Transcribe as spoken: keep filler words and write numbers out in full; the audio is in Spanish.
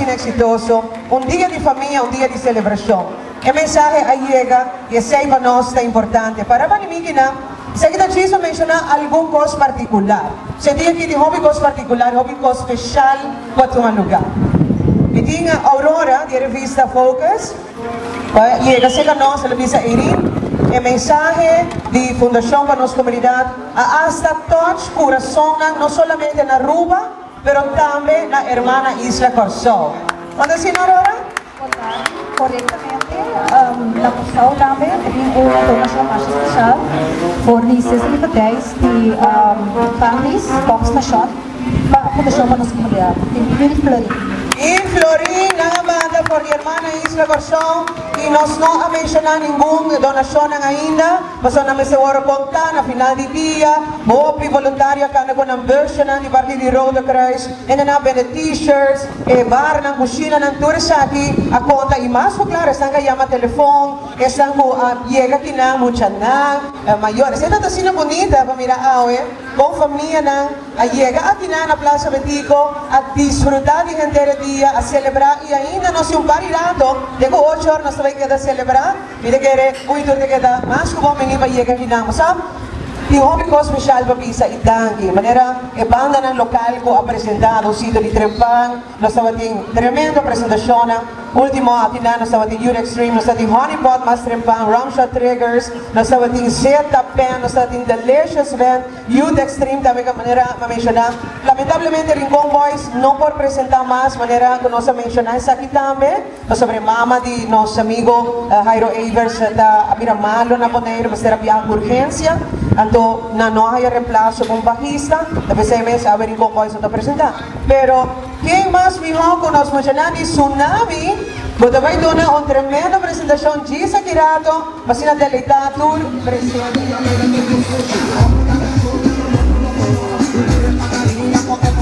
bien exitoso, un día de familia, un día de celebración. El mensaje ahí llega y es para importante. Para Panimikina, sé que quiso mencionar algún cosa particular. Se dice que de hobby cosa particular, hobby cosa especial para un lugar. Y tiene Aurora, de revista Focus, llega a nós, a revista Erin, el mensaje de Fundación para nuestra comunidad hasta touch corazón, no solamente en Aruba, pero también en la hermana Isla Corzón. ¿Dónde es Aurora? Correctamente, um, la Corzón namin ay una donasyon mas especial for the sensitivities the um, families, Fox Nation, para Fundación para nuestra comunidad, en Florín. En Florín, la banda por la hermana Isla Corzón, y nos no ha mencionado ninguna donación ainda, basta na me seguro contar na final de día, mopi voluntaria kana ko ng version ng Barrio de Rode Kruis, en na ben de t-shirts, e bar ng kusina ng turisaki, a conta y más po claro, están que llama teléfono, están ko uh, llega kina mucha na uh, mayores. Esta tasina bonita pa mira awe, con familia ng uh, llega aquí na na Plaza Betico a disfrutar de gente de día, a celebrar y ainda no se un parirato, de ocho horas no se va a celebrar, y de que eres muy duro de que da más como me iba a llegar aquí na, ¿sabes? Y hobby ko special pa pisa itangi. Manera, e banda ng lokal ko ha presentado, Sito di Trempang, nos sabating tremendo presentación. Último atin na, nos sabating Youth Extreme, nos sabating Honeypot, Mas Trempang, Ramshot Triggers, nos sabating Zeta Pen, nos sabating Delicious Band, Youth Extreme, también ka manera ma-mencionar. Lamentablemente, Rincon Boys, no por presentar más, manera que nos ha-mencionar sa aquí también, nos sobre mama di nos amigo uh, Jairo Avers, da abira malo na poner, mas terapia urgencia, anto na no hay reemplazo con bajista, debe ser mes a ver en cómo eso te presenta. Pero, ¿quién más vino con nos mencionar de Tsunami? Porque va a dar una tremenda presentación, Gisa Kirato, va a ser una deleitada tour, presente.